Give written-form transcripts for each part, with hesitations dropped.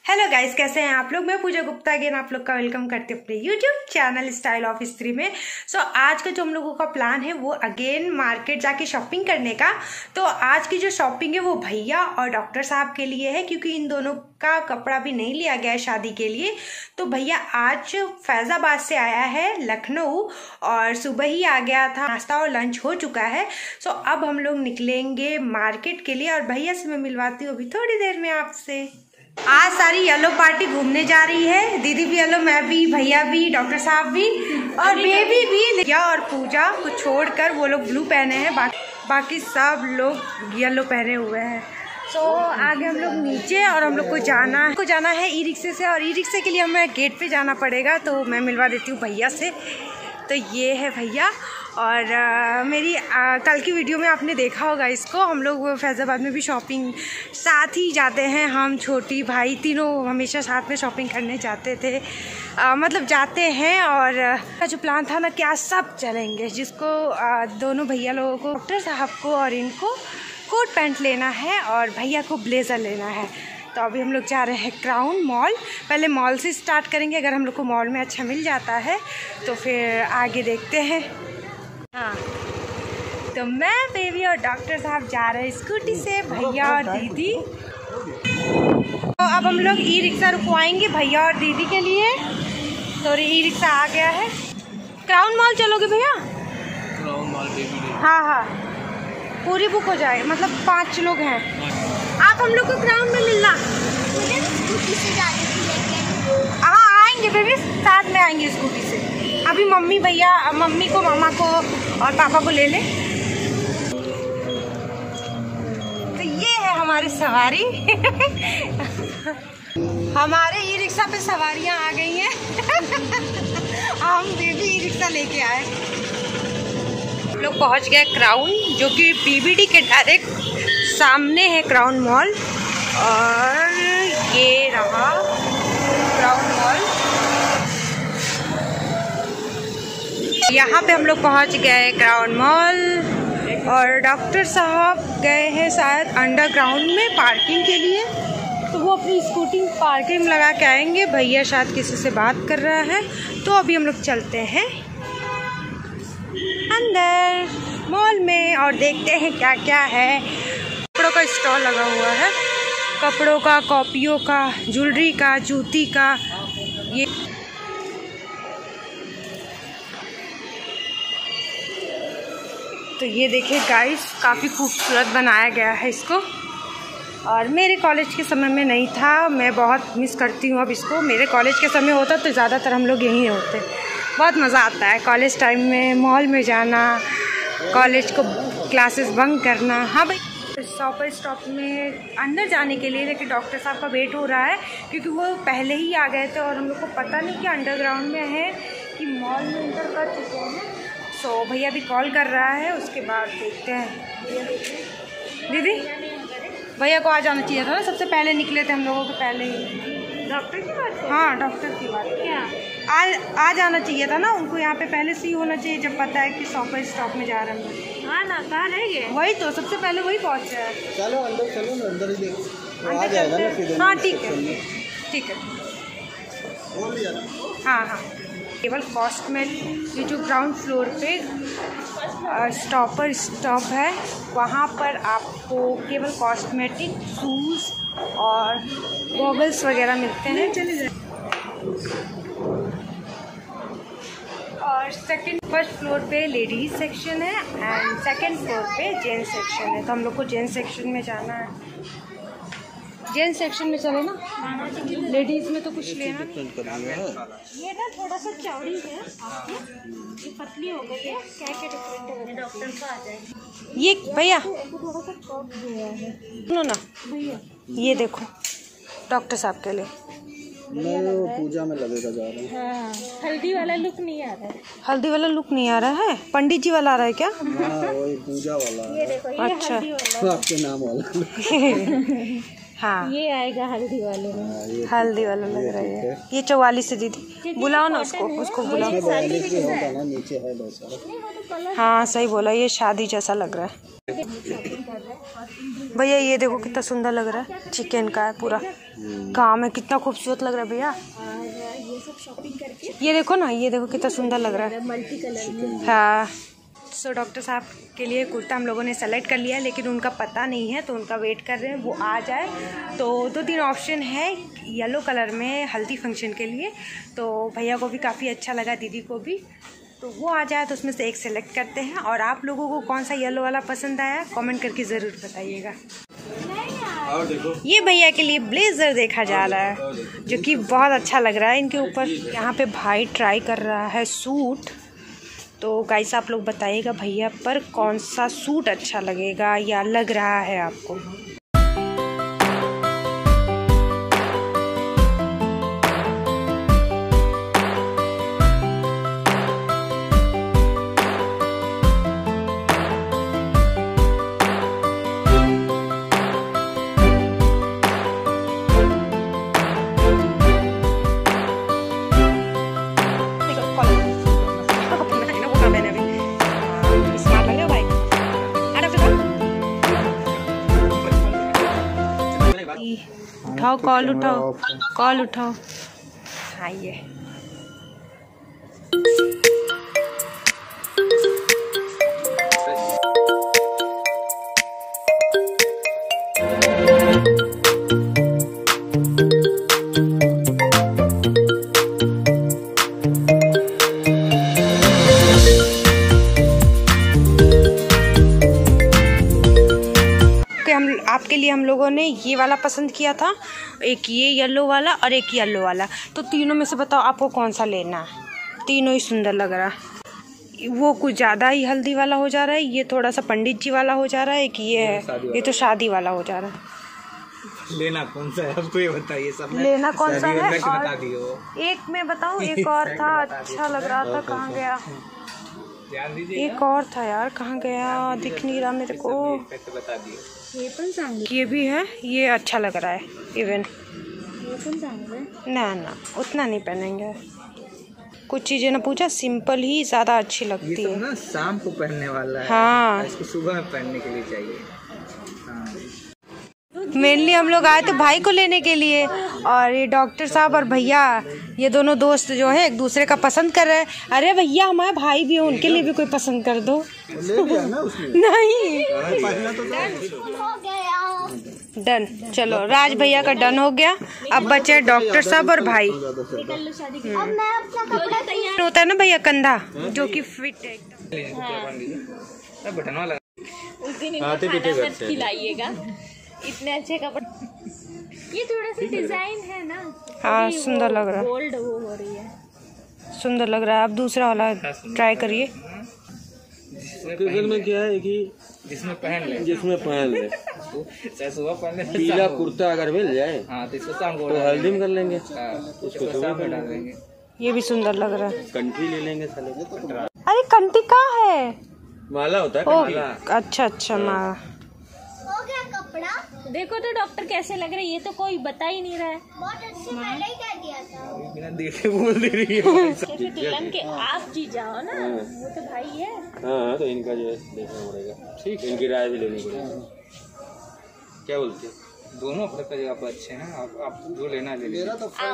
Hello guys, कैसे हैं आप लोग। मैं पूजा गुप्ता अगेन आप लोग का वेलकम करती हूँ अपने यूट्यूब चैनल स्टाइल ऑफ स्त्री में। सो आज का जो हम लोगों का प्लान है वो अगेन मार्केट जाके शॉपिंग करने का। तो आज की जो शॉपिंग है वो भैया और डॉक्टर साहब के लिए है, क्योंकि इन दोनों का कपड़ा भी नहीं लिया गया है शादी के लिए। तो भैया आज फैजाबाद से आया है लखनऊ और सुबह ही आ गया था, नाश्ता और लंच हो चुका है। सो अब हम लोग निकलेंगे मार्केट के लिए और भैया से मैं मिलवाती हूँ अभी थोड़ी देर में आपसे। आज सारी येलो पार्टी घूमने जा रही है, दीदी भी येलो, मैं भी, भैया भी, डॉक्टर साहब भी और बेबी भी। भैया और पूजा को छोड़कर वो लोग ब्लू पहने हैं, बाकी सब लोग येलो पहने हुए हैं। सो आगे हम लोग नीचे और हम लोग को जाना है ई रिक्शे से, और ई रिक्शे के लिए हमें गेट पे जाना पड़ेगा। तो मैं मिलवा देती हूँ भैया से। तो ये है भैया। और मेरी कल की वीडियो में आपने देखा होगा इसको, हम लोग फैज़ाबाद में भी शॉपिंग साथ ही जाते हैं, हम छोटी भाई तीनों हमेशा साथ में शॉपिंग करने जाते थे, मतलब जाते हैं। और जो प्लान था ना क्या सब चलेंगे, जिसको दोनों भैया लोगों को, डॉक्टर साहब को और इनको कोट पैंट लेना है और भैया को ब्लेज़र लेना है। तो अभी हम लोग जा रहे हैं क्राउन मॉल। पहले मॉल से स्टार्ट करेंगे, अगर हम लोग को मॉल में अच्छा मिल जाता है तो फिर आगे देखते हैं। हाँ, तो मैं, बेबी और डॉक्टर साहब जा रहे हैं स्कूटी से, भैया और दीदी। तो अब हम लोग ई रिक्शा रुकवाएंगे भैया और दीदी के लिए। तो ई रिक्शा आ गया है। क्राउन मॉल चलोगे भैया? Crown Mall baby. हाँ, पूरी बुक हो जाए, मतलब 5 लोग हैं। आप हम लोग को क्राउन में मिलना। हाँ आएंगे बेबी, साथ में आएंगे स्कूटी से। अभी मम्मी को, मामा को और पापा को ले ले। तो ये है हमारी सवारी। हमारे ई रिक्शा पे सवारियां आ गई हैं। हम बेबी ई रिक्शा लेके आए। हम लोग पहुंच गए क्राउन, जो कि बीबीडी के डायरेक्ट सामने है क्राउन मॉल। और ये रहा क्राउन मॉल। यहाँ पे हम लोग पहुँच गए क्राउन मॉल और डॉक्टर साहब गए हैं शायद अंडरग्राउंड में पार्किंग के लिए। तो वो अपनी स्कूटी पार्किंग में लगा के आएंगे। भैया शायद किसी से बात कर रहा है। तो अभी हम लोग चलते हैं अंदर मॉल में और देखते हैं क्या क्या है। कपड़ों का स्टॉल लगा हुआ है, कपड़ों का, कॉपियों का, ज्वेलरी का, जूती का। ये तो ये देखिए गाइस, काफ़ी खूबसूरत बनाया गया है इसको। और मेरे कॉलेज के समय में नहीं था, मैं बहुत मिस करती हूँ अब इसको। मेरे कॉलेज के समय होता तो ज़्यादातर हम लोग यहीं होते। बहुत मज़ा आता है कॉलेज टाइम में मॉल में जाना, कॉलेज को क्लासेस बंक करना। हाँ भाई, शॉपर स्टॉप में अंदर जाने के लिए, लेकिन डॉक्टर साहब का वेट हो रहा है क्योंकि वो पहले ही आ गए थे और हम लोग को पता नहीं कि अंडरग्राउंड में है कि मॉल में एंटर कर चुके हैं। तो भैया भी कॉल कर रहा है, उसके बाद देखते हैं। दीदी, भैया को आ जाना चाहिए था ना, सबसे पहले निकले थे हम लोगों के पहले ही। डॉक्टर की बात? हाँ, डॉक्टर की बात। क्या आ जाना चाहिए था ना उनको, यहाँ पे पहले से ही होना चाहिए जब पता है कि शॉपर स्टॉप में जा रहे हैं। हाँ ना, कहाँ रह गए? वही तो, सबसे पहले वही पहुँचे हैं। चलो अंदर चलो ना, अंदर ही देखो, आ जाएगा ना फिर। हाँ ठीक है, ठीक है। हाँ, केवल कॉस्मेटिक, ये जो ग्राउंड फ्लोर पे स्टॉपर स्टॉप है वहाँ पर आपको केवल कॉस्मेटिक, शूज़ और गॉगल्स वगैरह मिलते हैं। चले जाए। और फर्स्ट फ्लोर पे लेडीज सेक्शन है एंड सेकंड फ्लोर पे जेंट्स सेक्शन है। तो हम लोग को जेंट्स सेक्शन में जाना है। जेंट्स सेक्शन में चले ना, लेडीज में तो कुछ लेना नहीं। ये ना थोड़ा सा चौड़ी है, आपको ये पतली हो गई है। क्या क्या डिफरेंट है, डॉक्टर का आ जाए। ये भैया थोड़ा सा कम हुआ है, सुनो ना भैया, ये देखो डॉक्टर साहब के लिए। मैं पूजा में लगेगा जा रहा हूँ। हाँ, हल्दी वाला लुक नहीं आ रहा है। हल्दी वाला लुक नहीं आ रहा है, पंडित जी वाला आ रहा है क्या? हाँ, वही पूजा वाला। ये देखो, ये अच्छा, आपके नाम वाला। हाँ ये आएगा हल्दी वाले में। हल्दी वाला लग रहा है ये 44 है दीदी। बुलाओ ना उसको बुलाओ। नीचे है बहुत सारा। हाँ सही बोला, ये शादी जैसा लग रहा है। भैया ये देखो कितना सुंदर लग रहा है, चिकन का है पूरा काम है, कितना खूबसूरत लग रहा है भैया। ये सब शॉपिंग करके ये देखो ना, ये देखो कितना सुंदर लग रहा है मल्टी कलर में। हाँ। सो डॉक्टर साहब के लिए कुर्ता हम लोगों ने सेलेक्ट कर लिया है, लेकिन उनका पता नहीं है तो उनका वेट कर रहे हैं वो आ जाए। तो 2-3 ऑप्शन है येलो कलर में हल्दी फंक्शन के लिए, तो भैया को भी काफ़ी अच्छा लगा, दीदी को भी, तो वो आ जाए तो उसमें से एक सेलेक्ट करते हैं। और आप लोगों को कौन सा येलो वाला पसंद आया कमेंट करके ज़रूर बताइएगा। ये भैया के लिए ब्लेजर देखा जा रहा है जो कि बहुत अच्छा लग रहा है इनके ऊपर। यहाँ पे भाई ट्राई कर रहा है सूट, तो गाइस आप लोग बताइएगा भैया पर कौन सा सूट अच्छा लगेगा या लग रहा है आपको। उठाओ कॉल उठाओ। हाँ ये आपके लिए हम लोगों ने ये वाला पसंद किया था, एक ये येलो वाला और एक येलो वाला, तो तीनों में से बताओ आपको कौन सा लेना है। तीनों ही सुंदर लग रहा है। वो कुछ ज़्यादा ही हल्दी वाला हो जा रहा है, ये थोड़ा सा पंडित जी वाला हो जा रहा है, एक ये है ये तो शादी वाला हो जा रहा है। लेना कौन सा है आपको ये बताइए। सब लेना कौन सा है और एक मैं बताऊँ, एक और था अच्छा लग रहा था, कहाँ गया? एक और था यार, कहाँ गया, दिख नहीं रहा मेरे को। ये भी है, ये अच्छा लग रहा है इवन। ना उतना नहीं पहनेंगे, कुछ चीजें ना पूछा, सिंपल ही ज्यादा अच्छी लगती है ना, शाम को पहनने वाला है। हाँ इसको सुबह में पहनने के लिए चाहिए। मेनली हम लोग आए थे भाई को लेने के लिए, और ये डॉक्टर साहब और भैया ये दोनों दोस्त जो है एक दूसरे का पसंद कर रहे हैं। अरे भैया हमारे भाई भी हो, उनके लिए भी कोई पसंद कर दो। ले लिया ना उसने? नहीं डन, चलो राज भैया का डन हो गया। अब बचे डॉक्टर साहब और भाई। होता है ना भैया कंधा जो कि फिट है बटन वाला। उस दिन खाना मत खिलाइएगा, इतने अच्छे कपड़े। ये थोड़ा सा डिजाइन है ना। हाँ सुंदर लग रहा है, गोल्ड वो हो रही है, सुंदर लग रहा है। अब दूसरा वाला ट्राई करिए। में क्या है कि जिसमें पहन ले सुबह पहन ले, पीला कुर्ता अगर मिल जाए हाँ तो इसको शाम को हल्दी में कर लेंगे, उसको शाम में डाल देंगे। ये भी सुंदर लग रहा है। कंठी ले लेंगे साले। अरे कंठी कहाँ है? माला होता है माला। अच्छा माला। हो गया कपड़ा। देखो तो डॉक्टर कैसे लग रहे, ये तो कोई बता ही नहीं रहा है। बहुत अच्छे पहले ही कह दिया था, बिना देखे बोल दे रही है। कैसे दुल्हन के आप जी जाओ ना, वो तो भाई है। हाँ तो इनका जो है देखना पड़ेगा, ठीक है, इनकी राय भी लेनी पड़ेगी। क्या बोलते हैं? दोनों अपने जगह पर अच्छे हैं, आप जो लेना ले लीजिए।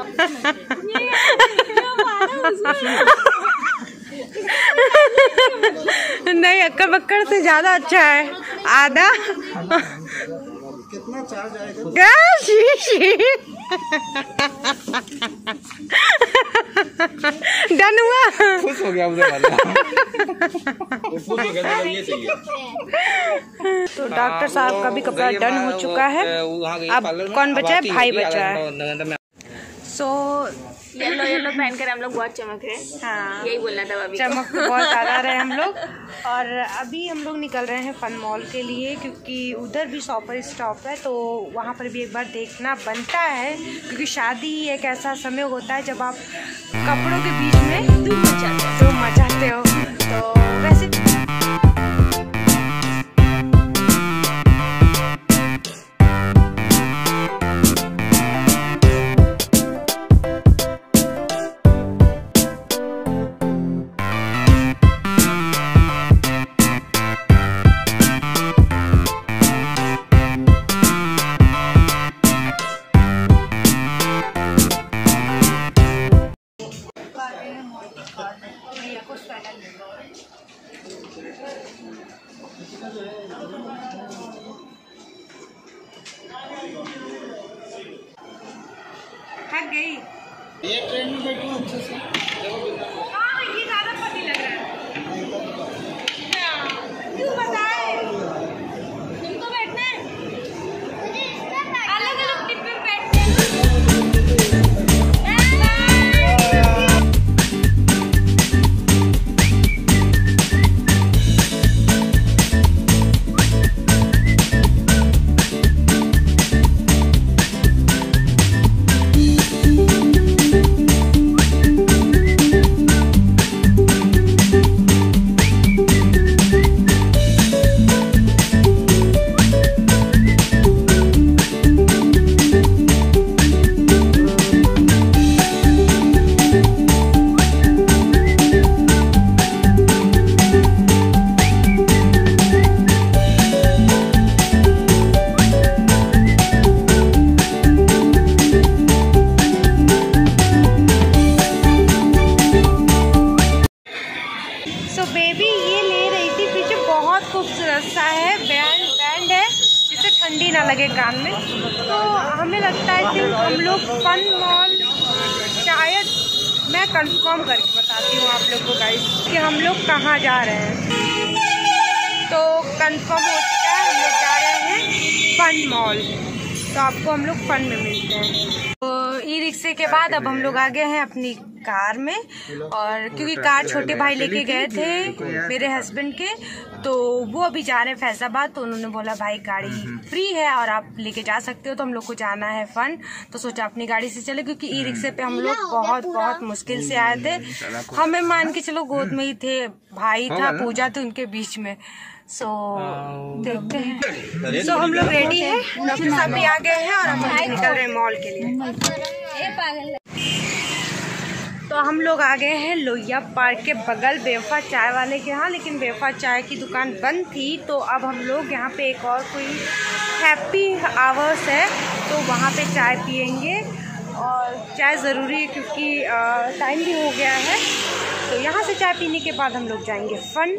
नहीं अक्कर बक्कर से ज्यादा अच्छा है, आधा। कितना चार्ज आएगा? डन हुआ, खुश हो गया मुझे वाला। खुश हो गया तो ये चाहिए। तो डॉक्टर साहब का भी कपड़ा डन हो चुका है। अब कौन बचा है? भाई बचा है। सो येलो पहनकर हम लोग बहुत चमक रहे हैं। हाँ यही बोलना था अभी। चमक तो बहुत ज़्यादा रहे हम लोग। और अभी हम लोग निकल रहे हैं फन मॉल के लिए, क्योंकि उधर भी शॉपर स्टॉप है, तो वहाँ पर भी एक बार देखना बनता है, क्योंकि शादी एक ऐसा समय होता है जब आप कपड़ों के बीच में धूम मचाते हो। तो वैसे लग गई। ये ट्रेन में बैठो अच्छे से। हाँ ये ज़्यादा फनी लग रहा है। क्यों बताए? तुमको बैठना है? अलग अलग डिब्बे में बैठते हैं। बेबी ये ले रही थी पीछे, बहुत खूबसूरत सा है, बैंड है जिससे ठंडी ना लगे कान में। तो हमें लगता है कि हम लोग फन मॉल, शायद मैं कंफर्म करके बताती हूँ आप लोग को गाइस कि हम लोग कहाँ जा रहे हैं। तो कंफर्म हो चुका है, हम लोग जा रहे हैं फन मॉल। तो आपको हम लोग फन में मिलते हैं। तो ई रिक्शे के बाद अब हम लोग आ गए हैं अपनी कार में, और क्योंकि कार छोटे भाई लेके गए थे मेरे हस्बैंड के, तो वो अभी जा रहे हैं फैजाबाद। तो उन्होंने बोला भाई गाड़ी फ्री है और आप लेके जा सकते हो, तो हम लोग को जाना है फन। तो सोचा अपनी गाड़ी से चले, क्योंकि ई रिक्शे पे हम लोग बहुत मुश्किल से आए थे। हमें मान के चलो गोद में ही थे, भाई था, पूजा थी उनके बीच में। सो देखते हैं। सो हम लोग रेडी हैं, डॉक्टर साहब भी आ गए हैं और हम निकल रहे हैं मॉल के लिए। तो हम लोग आ गए हैं लोहिया पार्क के बगल बेवफा चाय वाले के यहाँ, लेकिन बेवफा चाय की दुकान बंद थी। तो अब हम लोग यहाँ पे एक और कोई हैप्पी आवर्स है, तो वहाँ पे चाय पियेंगे। और चाय ज़रूरी है क्योंकि टाइम भी हो गया है। तो यहाँ से चाय पीने के बाद हम लोग जाएंगे फन।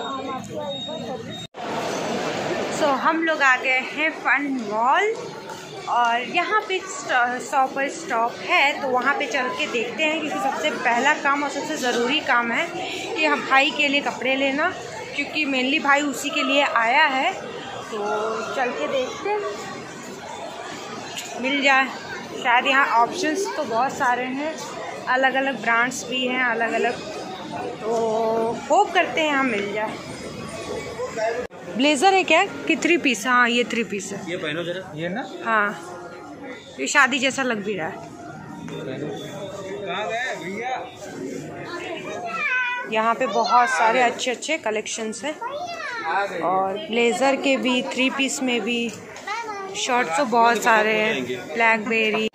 सो हम लोग आ गए हैं फन मॉल, और यहाँ पे 100 पर स्टॉप है, तो वहाँ पे चल के देखते हैं। क्योंकि सबसे पहला काम और सबसे ज़रूरी काम है कि हम भाई के लिए कपड़े लेना, क्योंकि मेनली भाई उसी के लिए आया है। तो चल के देखते हैं मिल जाए। शायद यहाँ ऑप्शंस तो बहुत सारे हैं, अलग अलग ब्रांड्स भी हैं अलग अलग, तो होप करते हैं यहाँ मिल जाए। ब्लेज़र है क्या कि 3 पीस? हाँ ये 3 पीस है। ये पहनो जरा, ये ना। हाँ ये शादी जैसा लग भी रहा है। कहाँ गए भैया? यहाँ पे बहुत सारे अच्छे अच्छे कलेक्शंस हैं, और ब्लेज़र के भी, 3 पीस में भी, शर्ट तो बहुत सारे हैं, ब्लैकबेरी।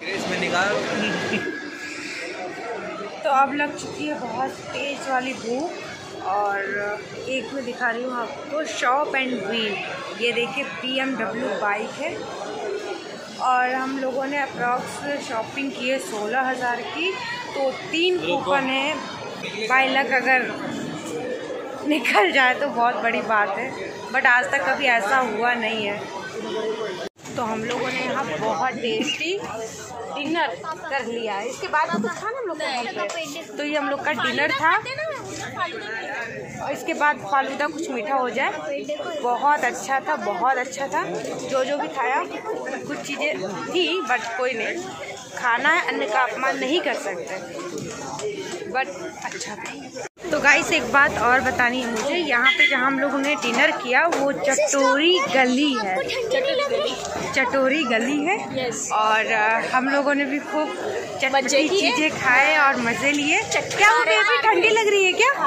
तो अब लग चुकी है बहुत तेज़ वाली भूख, और एक में दिखा रही हूँ आपको शॉप एंड व्हील। ये देखिए BMW बाइक है, और हम लोगों ने अप्रॉक्स शॉपिंग की है 16,000 की। तो 3 कूपन है, बाय लक अगर निकल जाए तो बहुत बड़ी बात है, बट आज तक कभी ऐसा हुआ नहीं है। तो हम लोगों ने यहाँ बहुत टेस्टी डिनर कर लिया है। इसके बाद कुछ था ना हम लोग का, तो ये हम लोग का डिनर था, और इसके बाद फालूदा कुछ मीठा हो जाए। बहुत अच्छा था, बहुत अच्छा था। जो भी खाया, कुछ चीज़ें थी बट कोई नहीं, खाना है, अन्न का अपमान नहीं कर सकते, बट अच्छा था। तो गाइस एक बात और बतानी है मुझे, यहाँ पे जहाँ हम लोगों ने डिनर किया वो चटोरी गली है, चटोरी गली है। और हम लोगों ने भी खूब चटपटी चीज़ें खाए और मज़े लिए। क्या हो गया, भी ठंडी लग रही है क्या?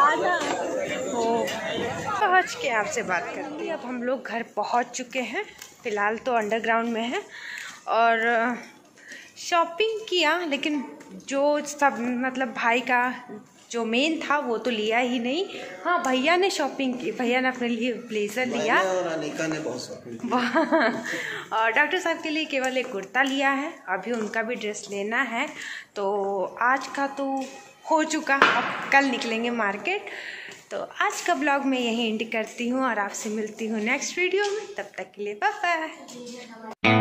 पहुँच के आपसे बात करती हूँ। अब हम लोग घर पहुँच चुके हैं, फ़िलहाल तो अंडरग्राउंड में है, और शॉपिंग किया, लेकिन जो सब मतलब भाई का जो मेन था वो तो लिया ही नहीं। हाँ भैया ने शॉपिंग की, भैया ने अपने लिए ब्लेज़र लिया, और अनिका ने बहुत शॉपिंग और डॉक्टर साहब के लिए केवल एक कुर्ता लिया है, अभी उनका भी ड्रेस लेना है। तो आज का तो हो चुका, अब कल निकलेंगे मार्केट। तो आज का ब्लॉग मैं यहीं एंड करती हूँ, और आपसे मिलती हूँ नेक्स्ट वीडियो में। तब तक के लिए बाय बाय।